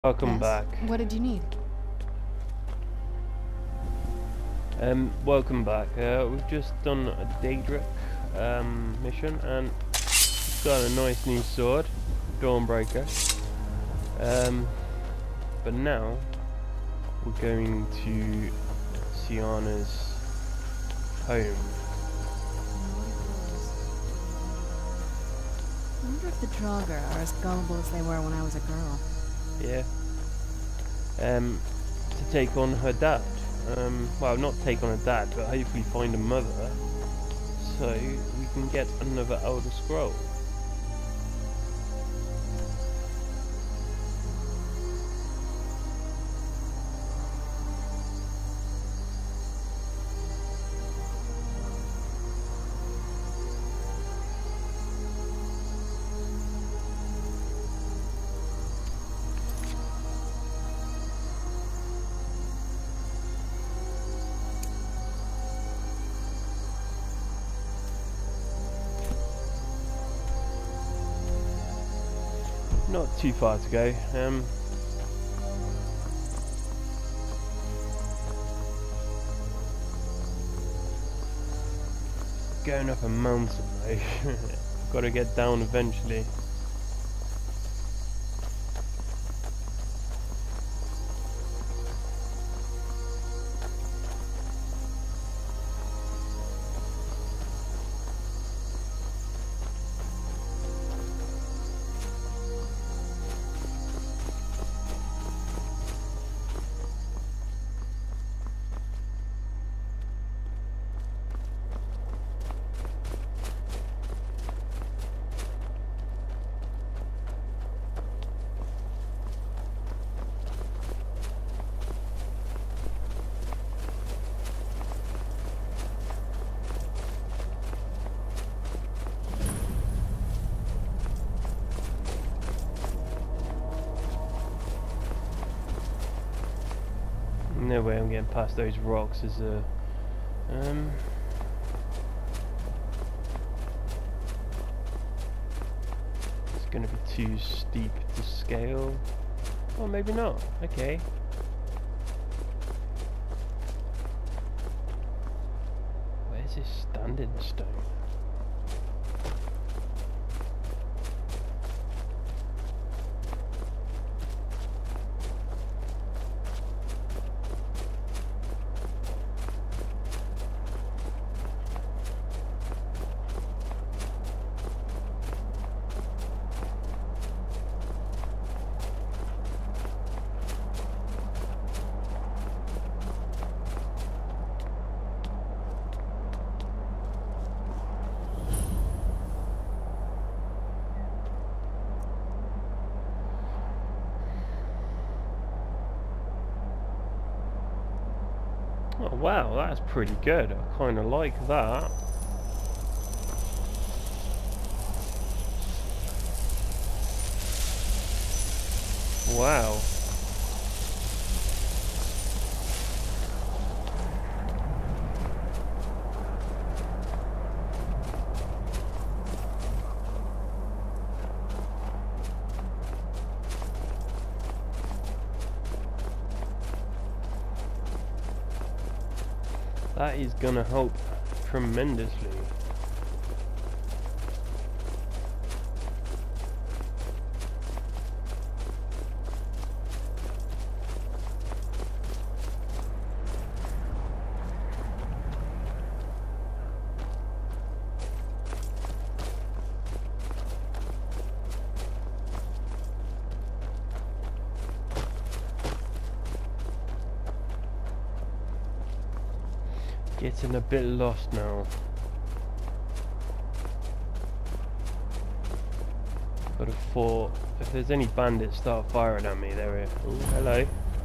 Welcome back. What did you need? Welcome back. We've just done a Daedric mission and got a nice new sword, Dawnbreaker. But now we're going to Syanna's home. I wonder if the Draugr are as gullible as they were when I was a girl. Yeah. To take on her dad. Well, not take on her dad, but hopefully find a mother, so we can get another Elder Scroll. Not too far to go. Going up a mountain though. Got to get down eventually. No way I'm getting past those rocks. Is it's gonna be too steep to scale. Or maybe not. Okay. Where's this standing stone? Oh wow, that's pretty good. I kind of like that. Wow. That is gonna help tremendously. Getting a bit lost now. But I thought if there's any bandits start firing at me, they're here. Oh, hello.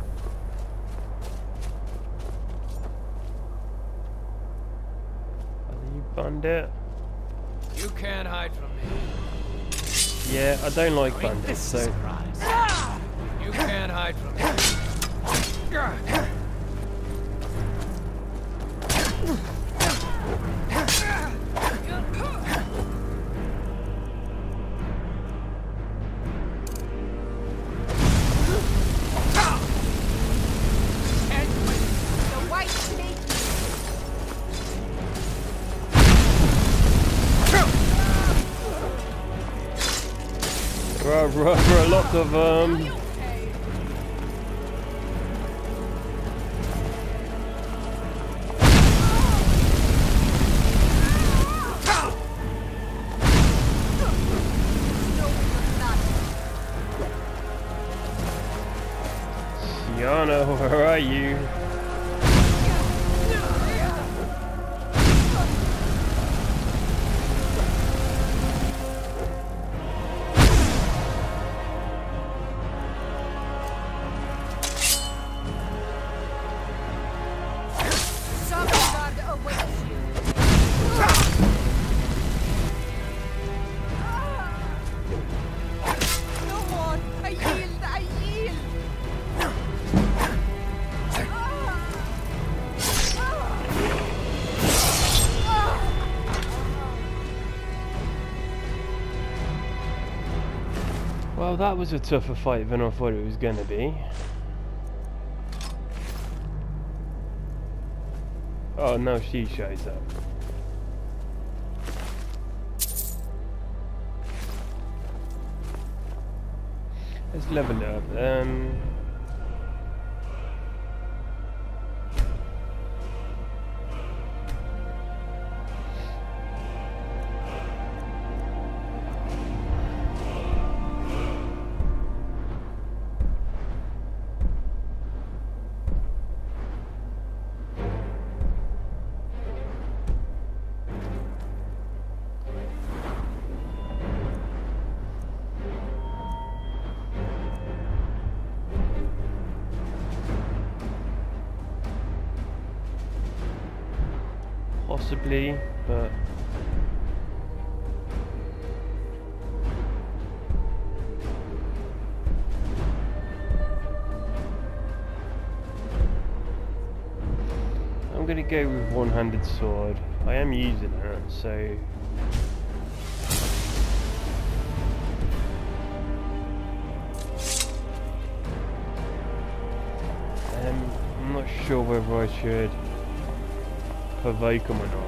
Are you bandit? You can't hide from me. Yeah, I don't like bandits, so. You can't hide from me. rather a lot of Yana, where are you? Well, that was a tougher fight than I thought it was going to be. Oh, now she shows up. Let's level it up. Possibly, but I'm gonna go with one-handed sword. I am using it, so I'm not sure whether I should provoke him or not.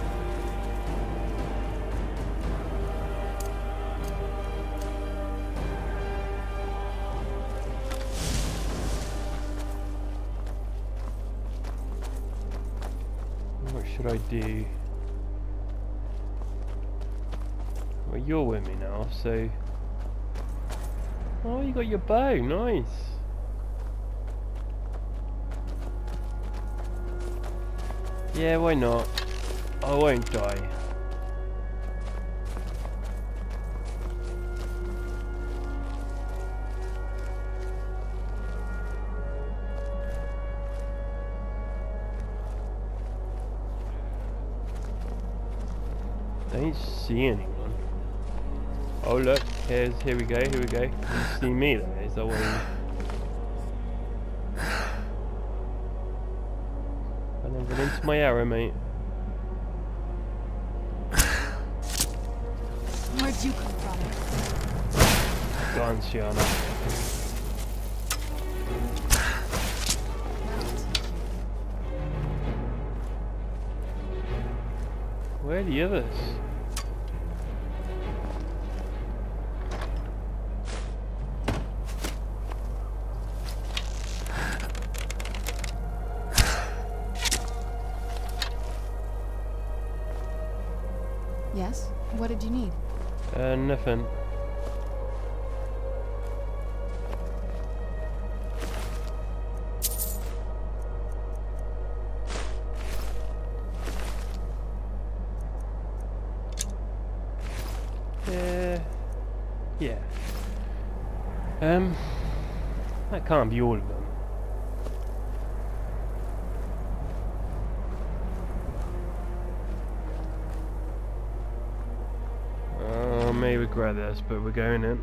What should I do? Well, you're with me now, so... Oh, you got your bow, nice! Yeah, why not? I won't die. Don't see anyone. Oh look, here we go, here we go. You see me though, is that what you... Run into my arrow, mate. Where'd you come from? Go on, Shiana. Where are the others? Yes? What did you need? Nothing. Yeah. That can't be all of them. I may regret this, but we're going in.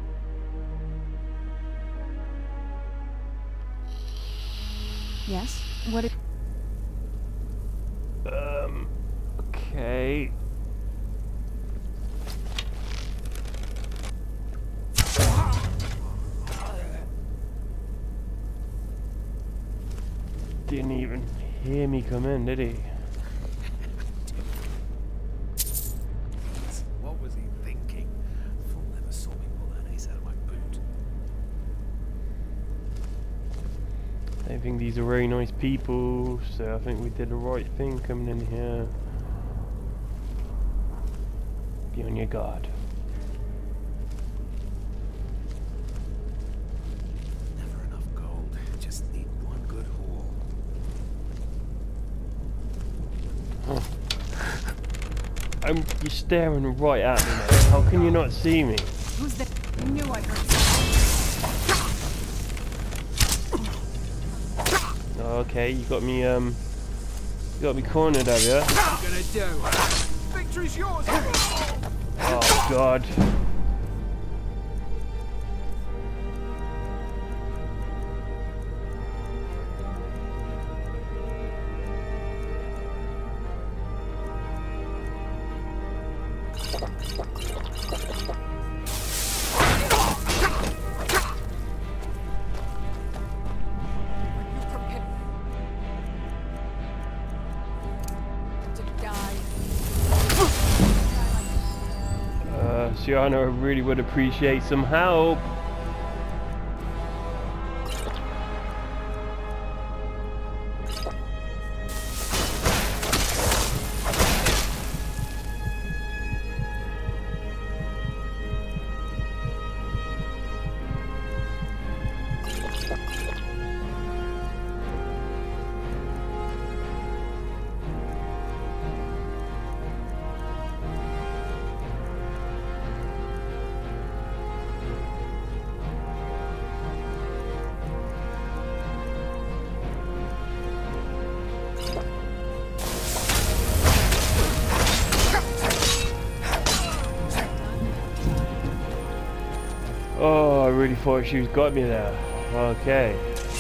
Yes? What did... Okay. Didn't even hear me come in, did he? What was he thinking? Fool never saw me pull that ace out of my boot. I think these are very nice people, so I think we did the right thing coming in here. Be on your guard. Never enough gold. Just need one good haul. You're staring right at me, mate. How can you not see me? Who's the... I knew I heard something. Okay, you got me cornered, have you? What are you gonna do? Victory's yours! Oh God. Sienna, I really would appreciate some help. Oh, I really thought she was got me there. Okay.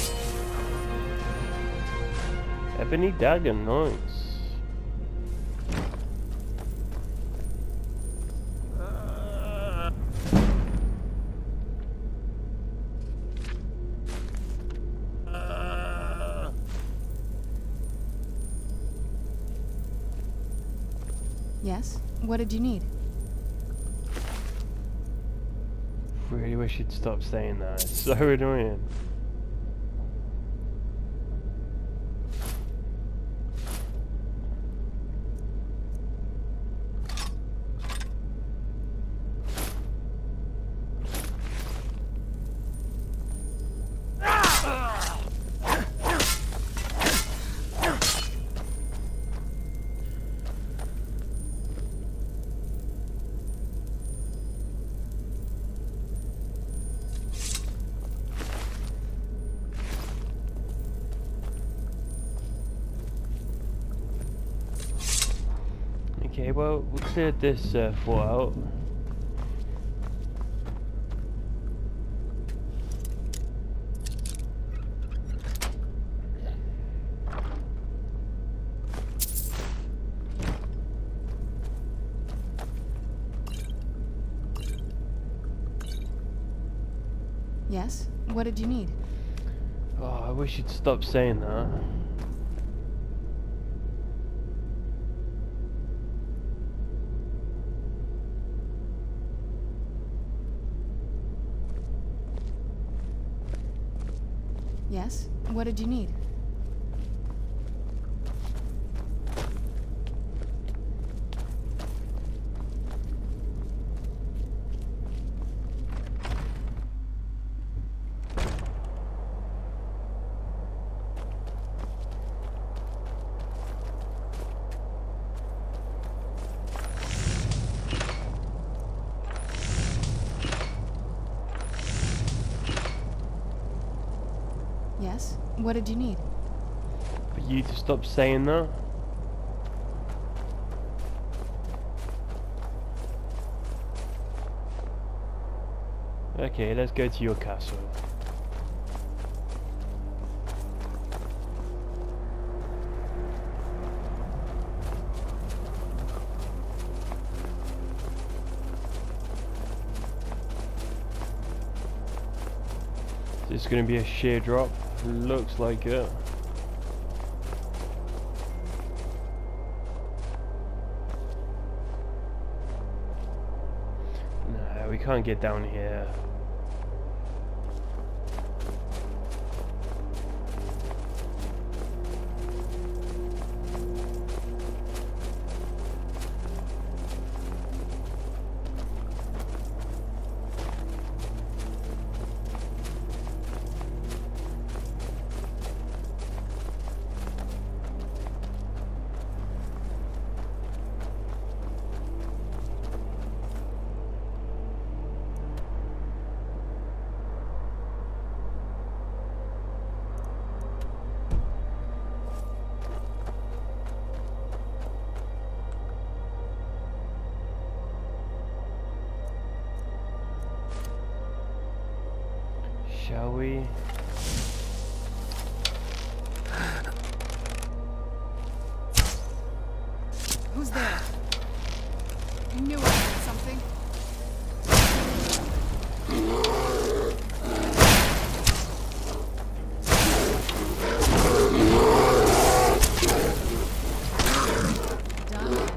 Ebony dagger, nice. Yes? What did you need? Really wish you'd stop saying that. It's so annoying. Okay, well, we cleared this fort out. Yes? What did you need? Oh, I wish you'd stop saying that. Yes? What did you need? Yes? What did you need? For you to stop saying that. Okay, let's go to your castle. It's going to be a sheer drop. Looks like it. No, we can't get down here. Shall we? Who's there? You knew I heard something. Done and done.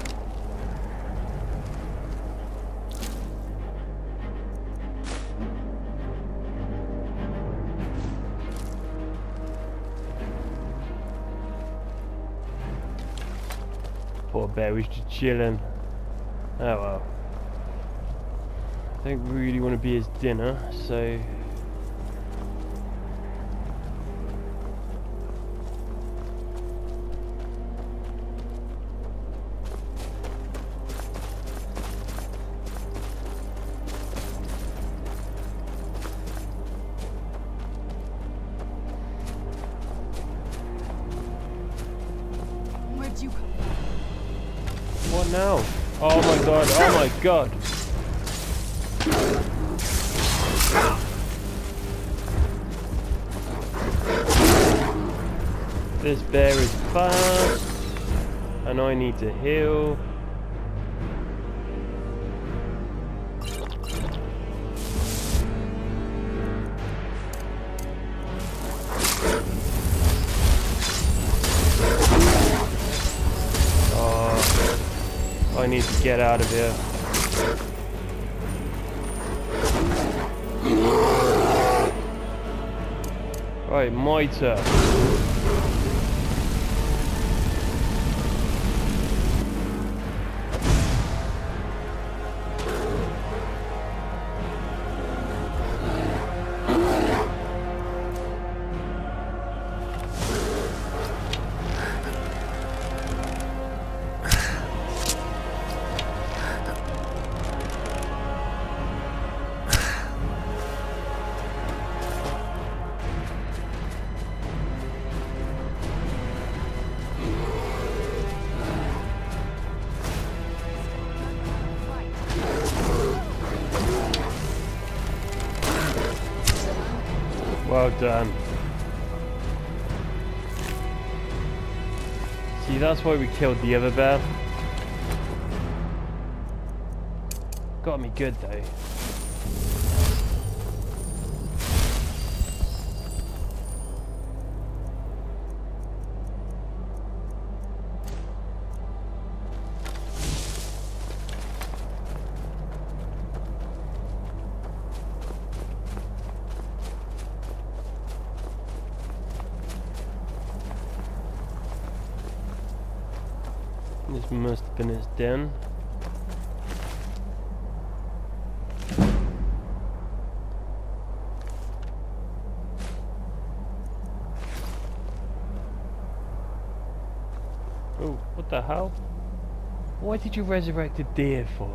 Poor bear was just chilling. Oh well. I don't really want to be his dinner, so. Where'd you come What now? Oh my god, oh my god! This bear is fast, and I need to heal. I need to get out of here. Right, my turn. Well done. See, that's why we killed the other bear. Got me good though. This must have been his den. Oh, what the hell? Why did you resurrect a deer for?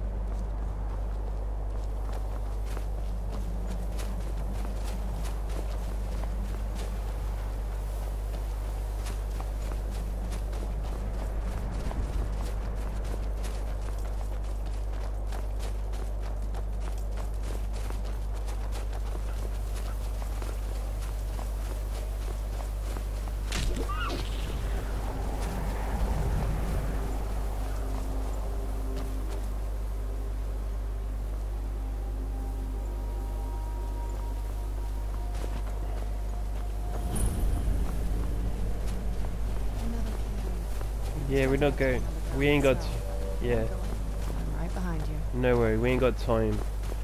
Yeah, we're not going. We ain't got. Yeah. I'm right behind you. No worry, we ain't got time.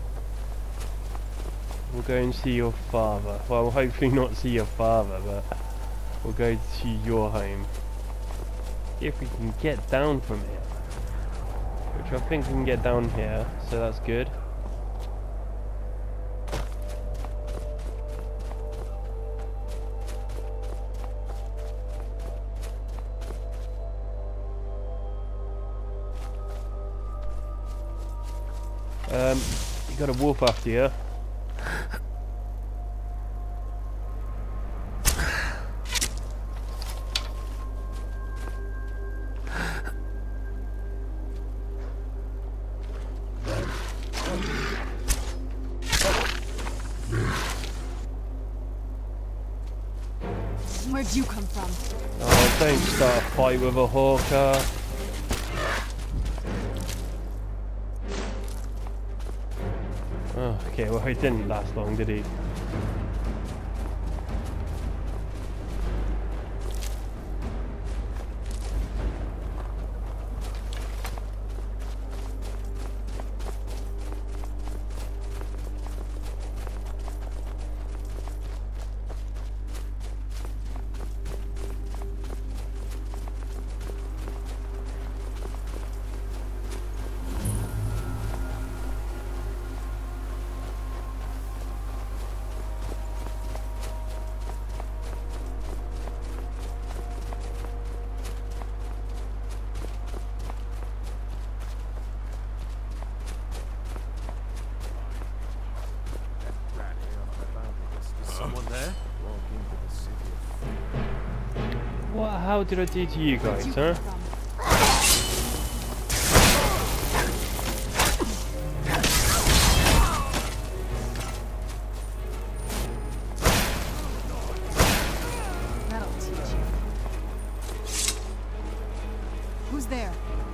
We'll go and see your father. Well, hopefully not see your father, but we'll go to your home. If we can get down from here. Which I think we can get down here, so that's good. You got a wolf after you. Where'd you come from? Oh, don't start a fight with a hawker. Oh, okay, well, he didn't last long, did he? Someone there? Walk into the city of What the hell did I do to you guys, huh? That'll teach you. Who's there?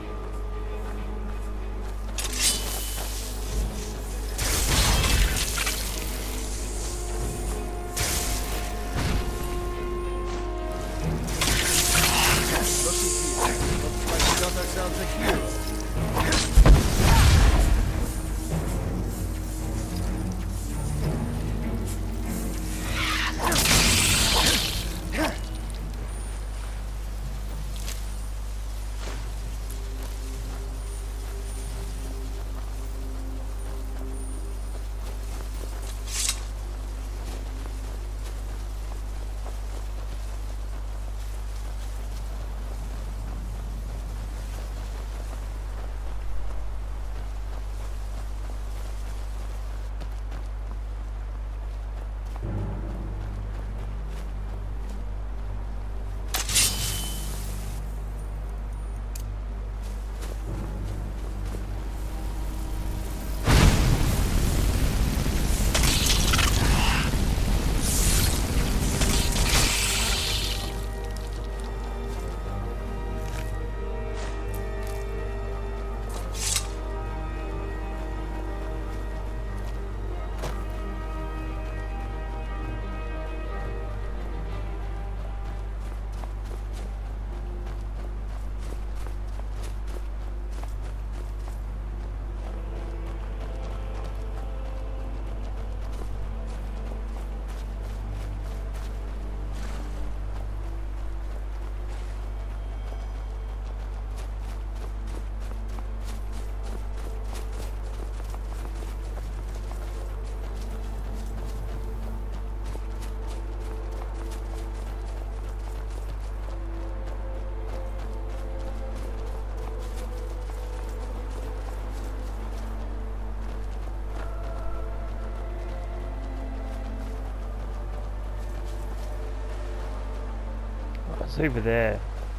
It's over there.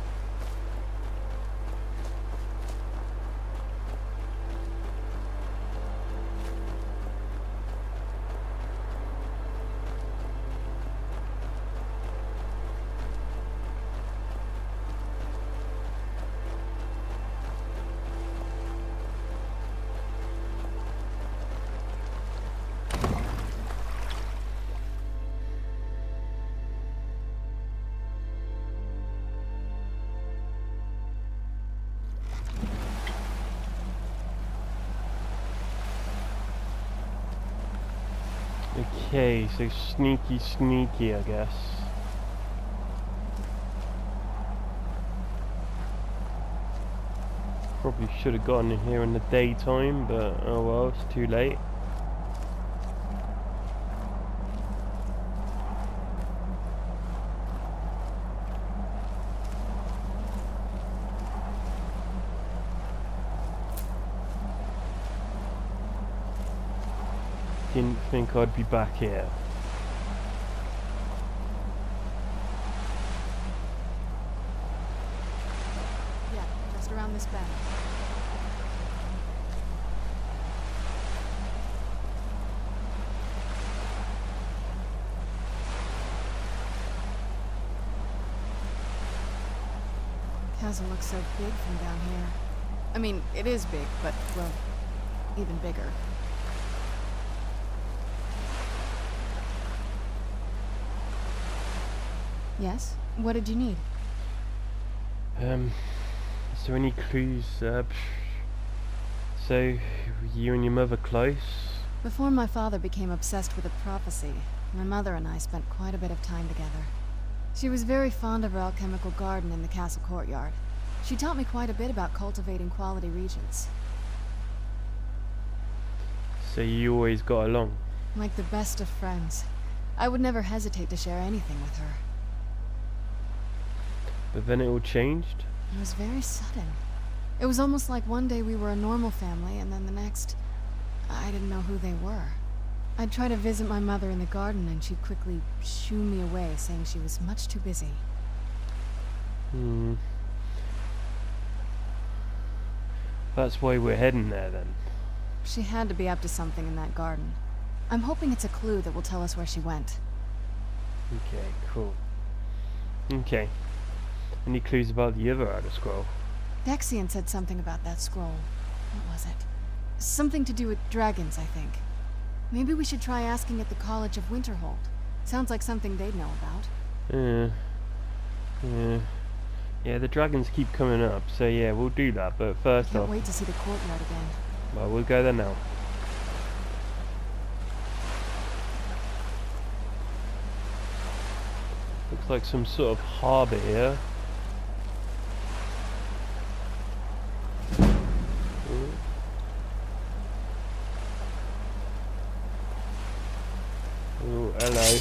Okay, so sneaky, I guess. Probably should have gotten in here in the daytime, but oh well, it's too late. Didn't think I'd be back here. Yeah, just around this bend. Castle looks so big from down here. I mean, it is big, but, well, even bigger. Yes? What did you need? Is there any clues? So, you and your mother close? Before my father became obsessed with a prophecy, my mother and I spent quite a bit of time together. She was very fond of her alchemical garden in the castle courtyard. She taught me quite a bit about cultivating quality regents. So you always got along? Like the best of friends. I would never hesitate to share anything with her. But then it all changed? It was very sudden. It was almost like one day we were a normal family, and then the next, I didn't know who they were. I'd try to visit my mother in the garden, and she'd quickly shoo me away, saying she was much too busy. That's why we're heading there, then. She had to be up to something in that garden. I'm hoping it's a clue that will tell us where she went. Okay, cool. Okay. Any clues about the other Outer Scroll? Dexian said something about that scroll. What was it? Something to do with dragons, I think. Maybe we should try asking at the College of Winterhold. Sounds like something they'd know about. Yeah, the dragons keep coming up, so yeah, we'll do that, but first Can't off... wait to see the courtyard again. Well, we'll go there now. Looks like some sort of harbour here. Oh, hello.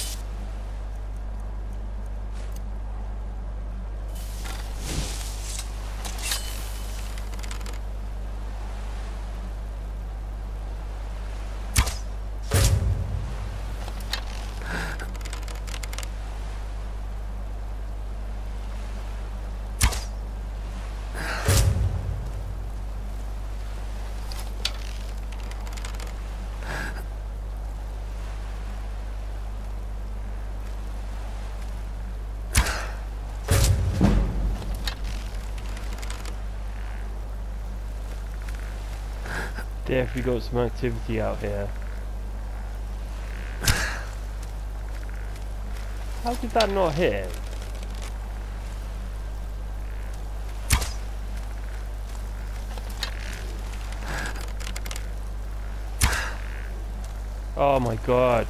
Definitely got some activity out here. How did that not hit him? Oh my god.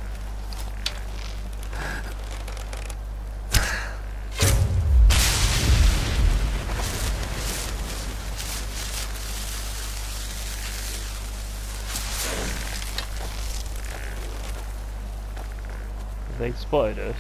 They spotted us.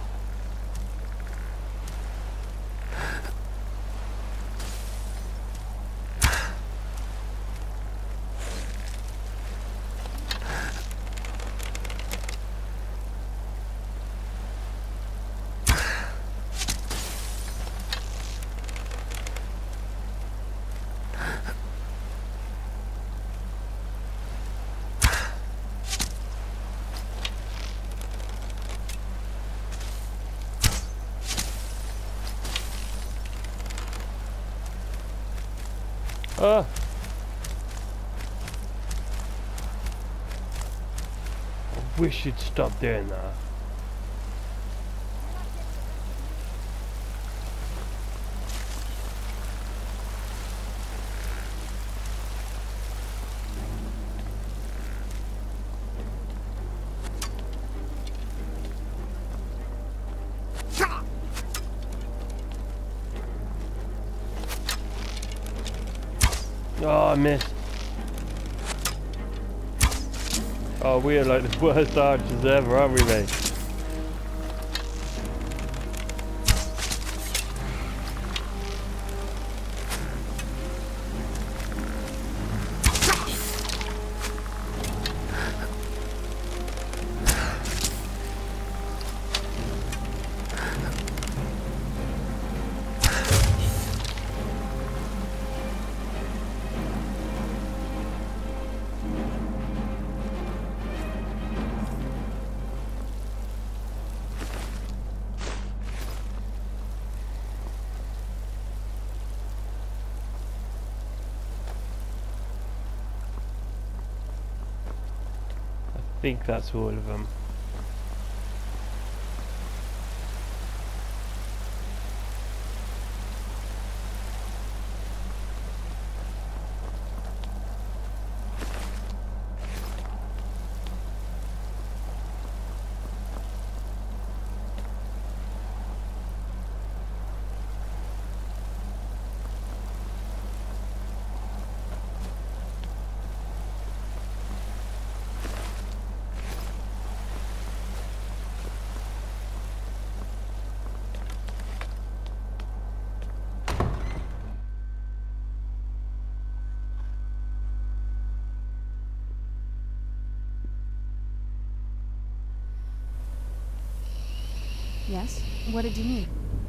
Ah! I wish you'd stop doing that. Oh, I missed. Oh, we are like the worst archers ever, aren't we, mate? think that's all of them. Yes? What did you need?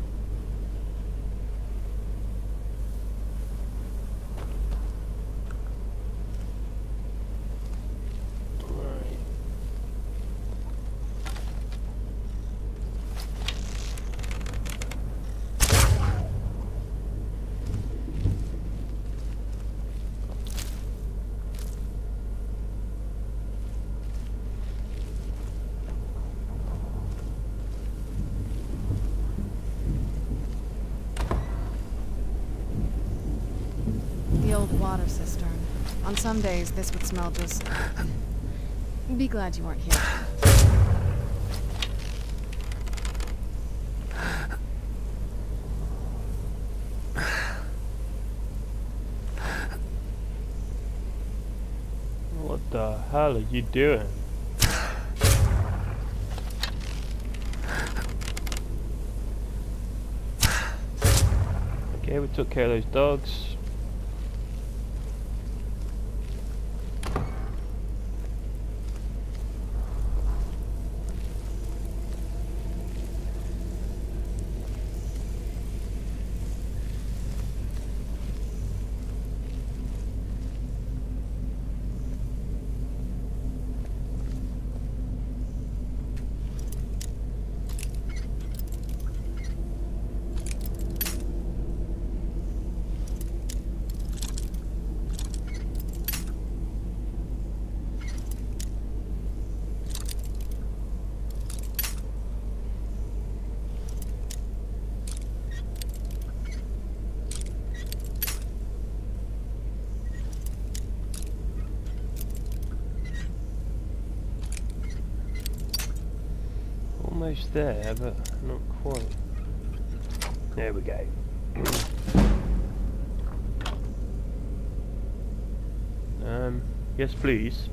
Right. The old water cistern. On some days, this would smell just... Be glad you weren't here. What the hell are you doing? Okay, we took care of those dogs. Almost there, but not quite. There we go. Yes, please.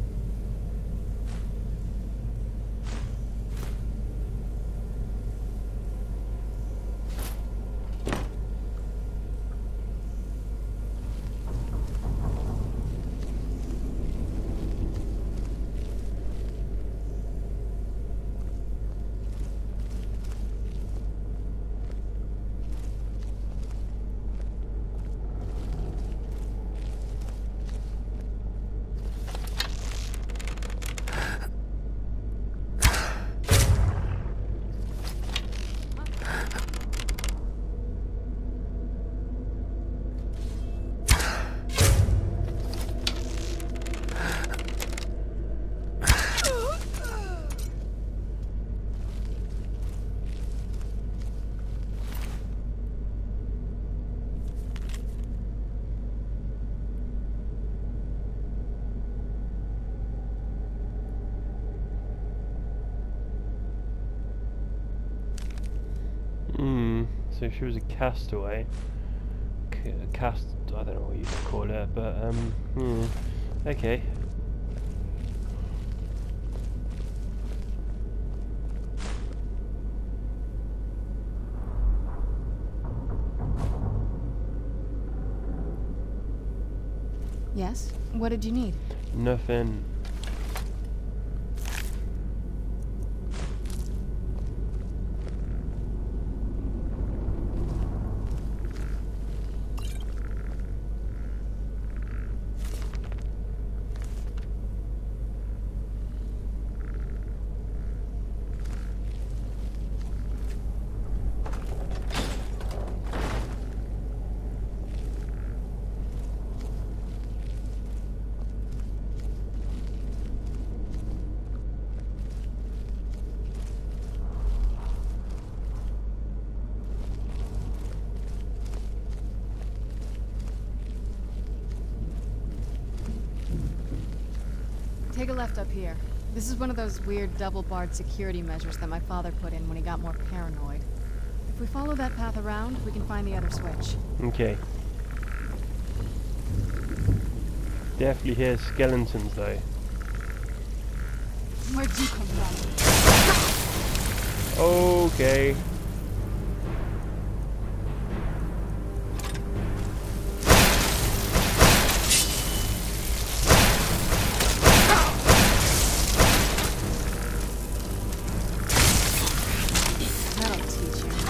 So she was a castaway. I don't know what you call it, but okay. Yes? What did you need? Nothing. Take a left up here. This is one of those weird double-barred security measures that my father put in when he got more paranoid. If we follow that path around, we can find the other switch. Okay. Definitely hear skeletons though. Where'd you come from? Okay. That'll teach you.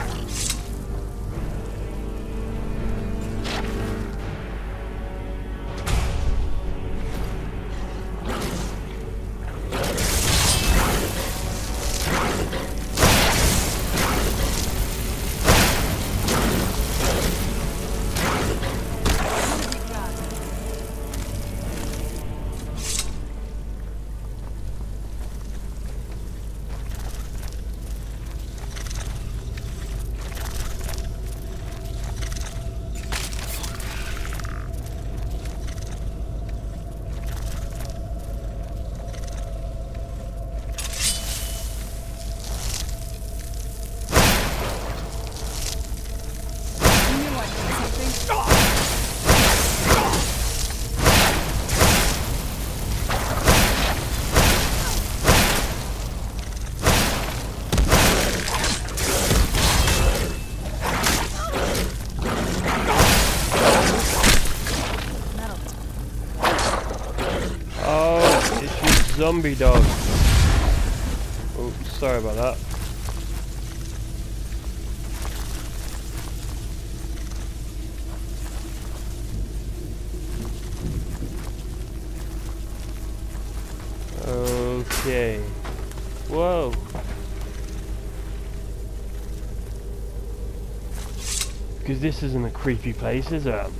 Zombie dog. Oh, sorry about that. Okay. Whoa. Because this isn't a creepy place, is it?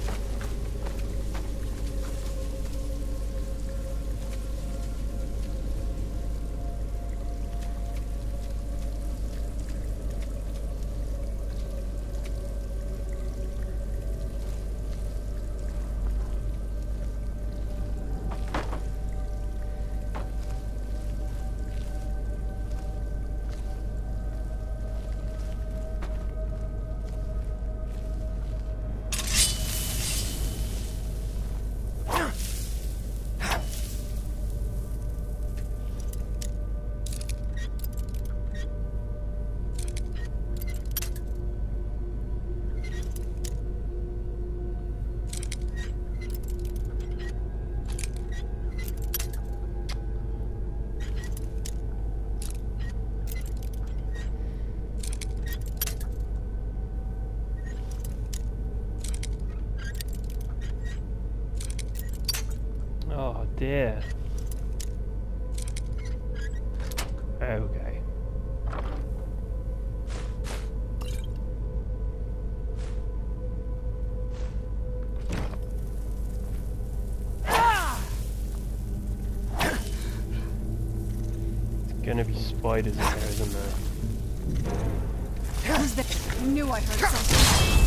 Oh dear. Okay. It's gonna be spiders in there, isn't there? Who's there? I knew I heard something.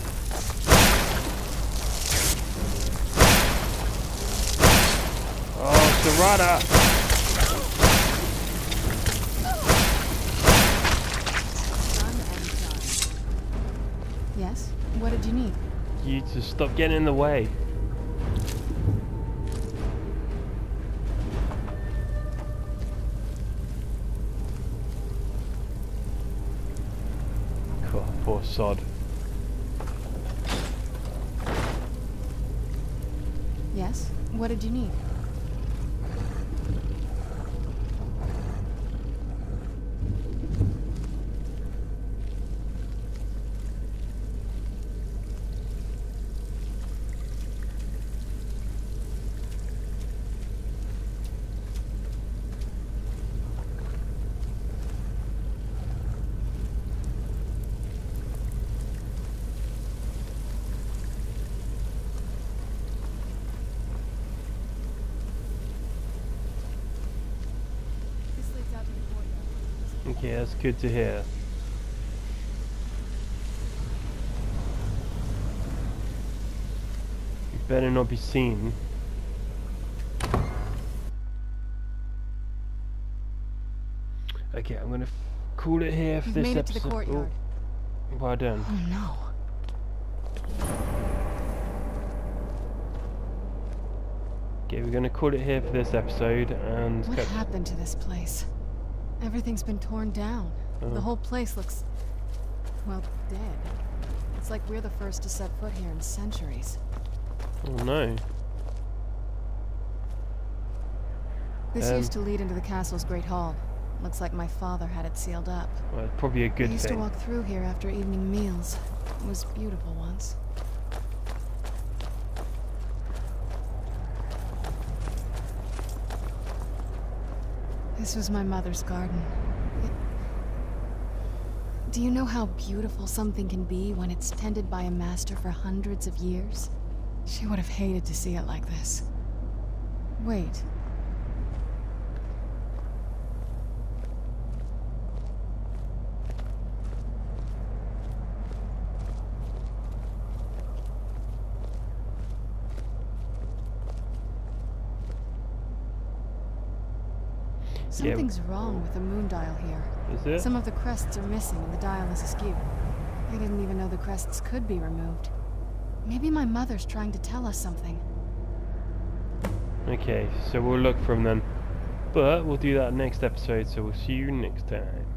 Oh, Serrata! Done and done. Yes? What did you need? You to stop getting in the way. God, poor sod. Yes? What did you need? Okay, that's good to hear. You better not be seen. Okay, I'm gonna call it here for We've this made it to episode. the courtyard. Oh, well done. Oh no. Okay, we're gonna call it here for this episode, and What happened to this place? Everything's been torn down. Oh. The whole place looks, well, dead. It's like we're the first to set foot here in centuries. Oh no. This used to lead into the castle's great hall. Looks like my father had it sealed up. Well, it's probably a good I used to thing. walk through here after evening meals. It was beautiful once. This was my mother's garden. Do you know how beautiful something can be when it's tended by a master for hundreds of years? She would have hated to see it like this. Wait. Something's wrong with the moon dial here. Is it? Some of the crests are missing and the dial is askew. I didn't even know the crests could be removed. Maybe my mother's trying to tell us something. Okay, so we'll look from them. But we'll do that next episode, so we'll see you next time.